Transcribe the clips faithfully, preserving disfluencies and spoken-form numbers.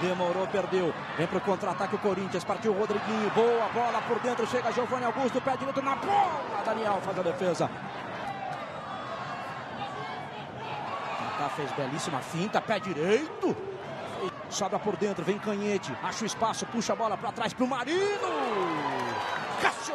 Demorou, perdeu. Vem pro contra-ataque o Corinthians. Partiu o Rodriguinho. Boa bola por dentro. Chega Giovanni Augusto. Pé direito na bola. Daniel faz a defesa. Tá, fez belíssima finta. Pé direito. Sobra por dentro. Vem Canhete. Acha o espaço. Puxa a bola pra trás pro Marino. Cássio.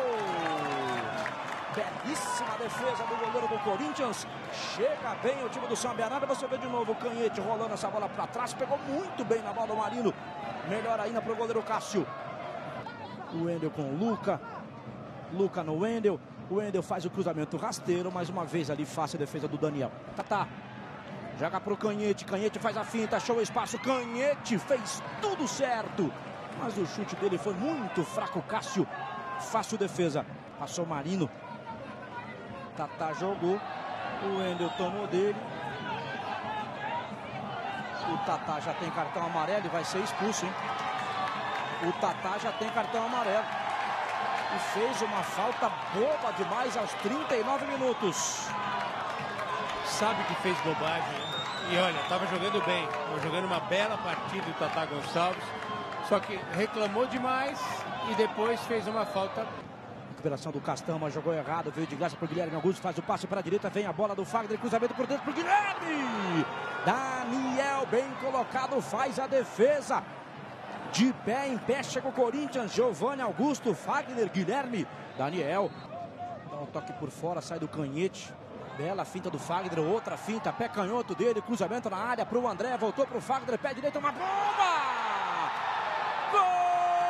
Belíssima defesa do goleiro do Corinthians. Chega bem o time do São Bernardo. Você vê de novo o Canhete rolando essa bola para trás. Pegou muito bem na bola do Marino. Melhor ainda para o goleiro Cássio. O Wendel com o Luca. Luca no Wendel. O Wendel faz o cruzamento rasteiro. Mais uma vez ali, fácil a defesa do Daniel. Tatá. Joga para o Canhete. Canhete faz a finta. Achou o espaço. Canhete fez tudo certo. Mas o chute dele foi muito fraco. Cássio. Fácil defesa. Passou o Marino. Tatá jogou, o Wendel tomou dele. O Tatá já tem cartão amarelo e vai ser expulso, hein? O Tatá já tem cartão amarelo. E fez uma falta boba demais aos trinta e nove minutos. Sabe que fez bobagem, né? E olha, estava jogando bem, estava jogando uma bela partida o Tatá Gonçalves. Só que reclamou demais e depois fez uma falta. Recuperação do Castama, jogou errado, veio de graça para o Guilherme Augusto, faz o passe para a direita, vem a bola do Fagner, cruzamento por dentro para o Guilherme. Daniel, bem colocado, faz a defesa. De pé em pé, chega o Corinthians, Giovanni Augusto, Fagner, Guilherme, Daniel. Dá um toque por fora, sai do Canhete. Bela finta do Fagner, outra finta, pé canhoto dele, cruzamento na área para o André, voltou para o Fagner, pé direito, uma bomba! Gol!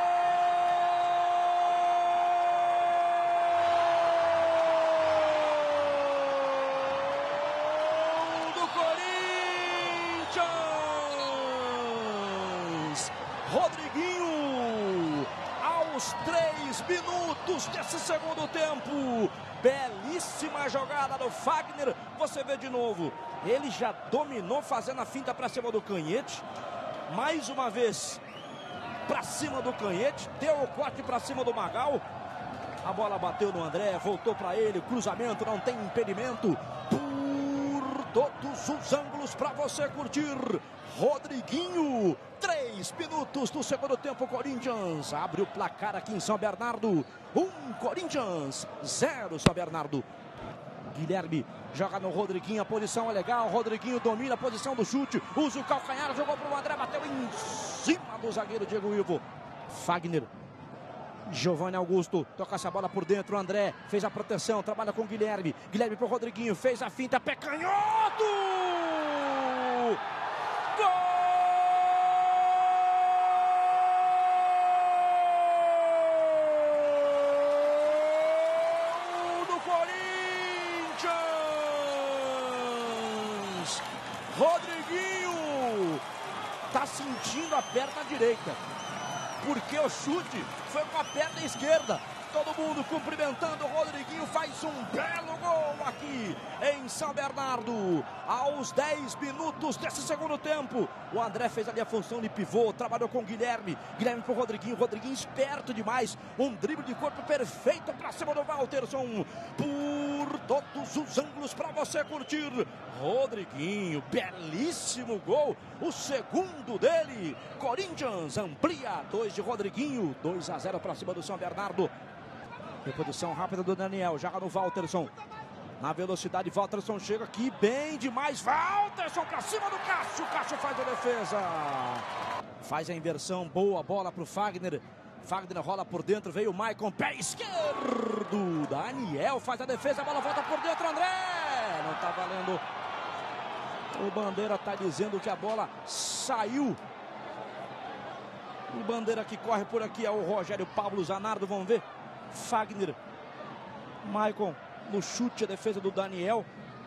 Rodriguinho, aos três minutos desse segundo tempo, belíssima jogada do Fagner, você vê de novo, ele já dominou fazendo a finta para cima do Canhete, mais uma vez para cima do Canhete, deu o corte para cima do Magal, a bola bateu no André, voltou para ele, cruzamento, não tem impedimento, por todos os ângulos para você curtir. Rodriguinho, três minutos do segundo tempo, Corinthians abre o placar aqui em São Bernardo, um Corinthians, zero São Bernardo. Guilherme joga no Rodriguinho, a posição é legal, Rodriguinho domina a posição do chute, usa o calcanhar, jogou para o André, bateu em cima do zagueiro Diego Ivo. Fagner, Giovanni Augusto, toca essa bola por dentro, André fez a proteção, trabalha com Guilherme, Guilherme para o Rodriguinho, fez a finta, pé canhoto! Gol do Corinthians! Rodriguinho tá sentindo a perna direita, porque o chute foi com a perna esquerda. Todo mundo cumprimentando o Rodriguinho, faz um belo gol aqui em São Bernardo. Aos dez minutos desse segundo tempo, o André fez ali a função de pivô, trabalhou com o Guilherme. Guilherme pro Rodriguinho, Rodriguinho esperto demais. Um drible de corpo perfeito para cima do Walterson. Por todos os ângulos para você curtir. Rodriguinho, belíssimo gol. O segundo dele. Corinthians amplia, dois de Rodriguinho, dois a zero para cima do São Bernardo. Reprodução rápida do Daniel, joga no Walterson. Na velocidade, Walterson chega aqui bem demais. Walterson pra cima do Cássio. Cássio faz a defesa. Faz a inversão, boa bola pro Fagner. Fagner rola por dentro, veio o Maicon, pé esquerdo. Daniel faz a defesa, a bola volta por dentro, André. Não tá valendo. O Bandeira tá dizendo que a bola saiu. O Bandeira que corre por aqui é o Rogério Pablo Zanardo, vamos ver. Fagner, Maicon no chute, a defesa do Daniel.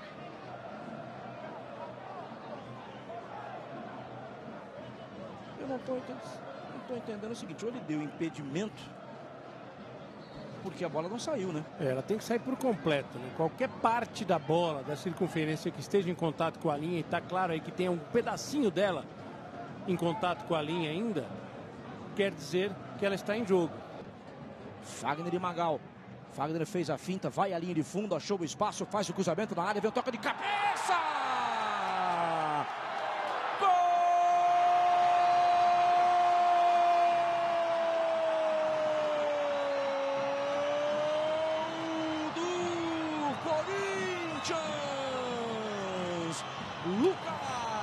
Eu não estou entendendo, não tô entendendo o seguinte, ou ele deu impedimento, porque a bola não saiu, né? É, ela tem que sair por completo, né? Qualquer parte da bola, da circunferência que esteja em contato com a linha, e está claro aí que tem um pedacinho dela em contato com a linha ainda, quer dizer que ela está em jogo. Fagner e Magal. Fagner fez a finta, vai à linha de fundo, achou o espaço, faz o cruzamento na área, vem o toque de cabeça! Gol Luca.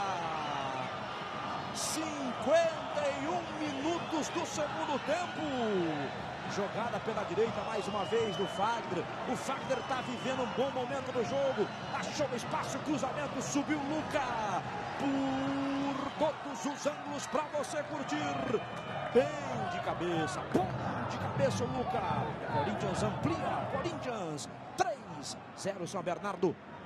cinquenta e um minutos do segundo tempo. Jogada pela direita mais uma vez do Fagner. O Fagner está vivendo um bom momento do jogo. Achou espaço, cruzamento, subiu Luca. Por todos os ângulos para você curtir. Bem de cabeça, bom de cabeça o Luca. Corinthians amplia, Corinthians três zero São Bernardo.